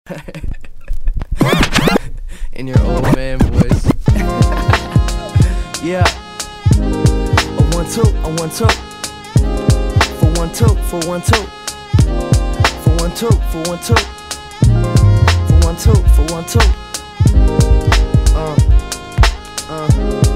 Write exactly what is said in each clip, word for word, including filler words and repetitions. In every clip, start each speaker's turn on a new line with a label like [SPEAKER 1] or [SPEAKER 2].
[SPEAKER 1] In your old man voice. Yeah. A one two, a one two. For one two, for one two. For one two, for one two. For one two, for one two. Uh, uh.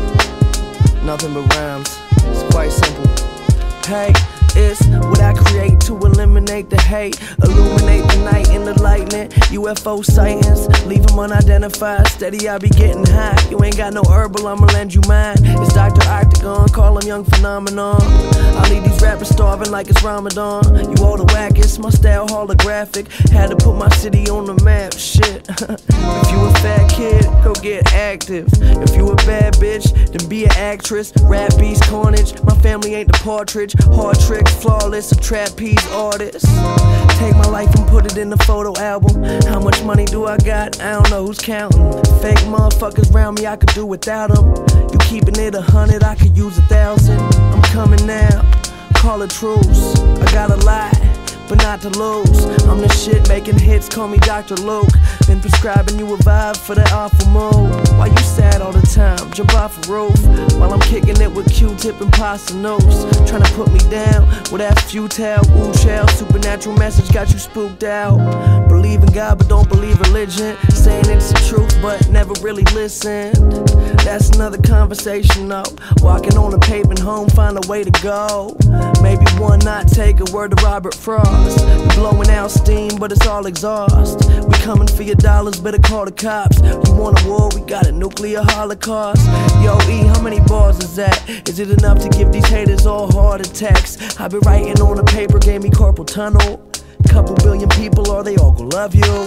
[SPEAKER 1] Nothing but rhymes. It's quite simple. Hey. It's what I create to eliminate the hate, illuminate the night in the lightning. U F O sightings, leave them unidentified. Steady, I be getting high. You ain't got no herbal, I'ma lend you mine. It's Doctor Octagon, call him Young Phenomenon. I leave these rappers starving like it's Ramadan. You all the wackest, my style holographic. Had to put my city on the map, shit. If you a fat kid, go get active. If you a bad bitch, then be an actress. Rap beast carnage, my family ain't the partridge. Hard trick. Flawless, a trapeze artist. Take my life and put it in a photo album. How much money do I got? I don't know who's counting. Fake motherfuckers around me, I could do without them. You keeping it a hundred, I could use a thousand. I'm coming now, call it truce. I got a lot, but not to lose. I'm the shit making hits, call me Doctor Luke. Been prescribing you a vibe for that awful mood. Why you sad all the time? Jump off a roof while I'm kicking it with Q-tip and pasta notes. Trying to put me down with that futile woo child. Supernatural message got you spooked out. Believe in God but don't believe religion. Saying it's the truth but never really listened. That's another conversation though. Walking on the pavement home, find a way to go. Maybe one not take a word to Robert Frost. You blowing out steam but it's all exhaust. We coming for your dollars, better call the cops. You want a war, we got a nuclear holocaust. Yo E, how many bars is that? Is it enough to give these haters all heart attacks? I been writing on a paper, gave me carpal tunnel. Couple billion people, are they all gonna love you?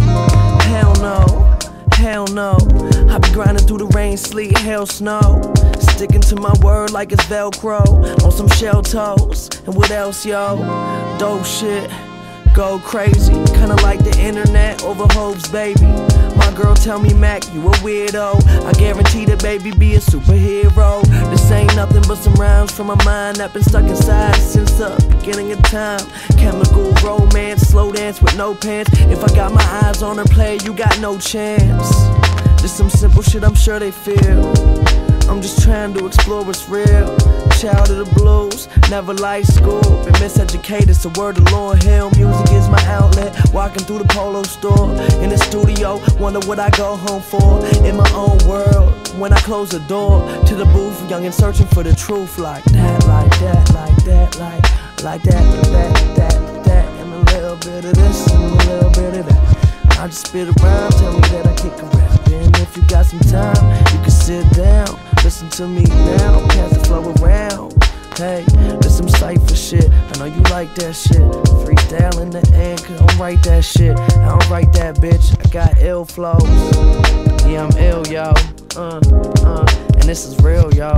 [SPEAKER 1] Hell no. Hell no, I be grinding through the rain, sleet, hail, snow. Sticking to my word like it's Velcro. On some shell toes, and what else, yo? Dope shit, go crazy. Kinda like the internet over hopes, baby. My girl tell me, Mac, you a weirdo. I guarantee that baby be a superhero. This ain't nothing but some rhymes from my mind that been stuck inside since the beginning of time. Chemical romance, slow dance with no pants. If I got my eyes on her play, you got no chance. This some simple shit I'm sure they feel. I'm just trying to explore what's real. Child of the blues, never liked school. Been miseducated, so word to Lauryn Hill. Music is my outlet, walking through the polo store. In the studio, wonder what I go home for. In my own world, when I close the door to the booth, young and searching for the truth. Like that, like that, like that, like Like that, that, that, that. And a little bit of this, and a little bit of that. I just spit around, tell me that I kick a rap. And if you got some time, you can sit down. Listen to me now, pass the flow around. Hey, there's some cypher shit, I know you like that shit. Freestyle in the end, cause I don't write that shit. I don't write that bitch, I got ill flows. Yeah, I'm ill, yo. Uh, uh, and this is real, yo.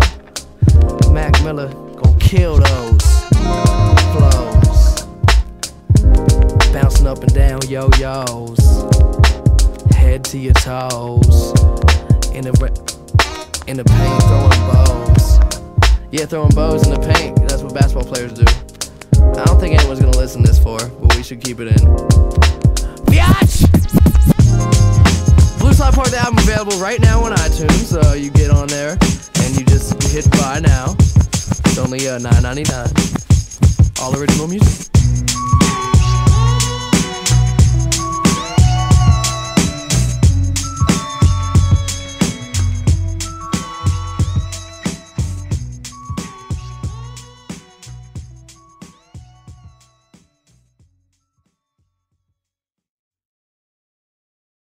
[SPEAKER 1] Mac Miller, gon' kill those flows. Bouncing up and down yo-yos. Head to your toes. In the re In the paint, throwing bows. Yeah, throwing bows in the paint. That's what basketball players do. I don't think anyone's gonna listen to this for, but we should keep it in. Biatch! Blue Slide Park, the album available right now on iTunes. So you get on there and you just hit buy now. It's only uh, nine ninety-nine. All original music.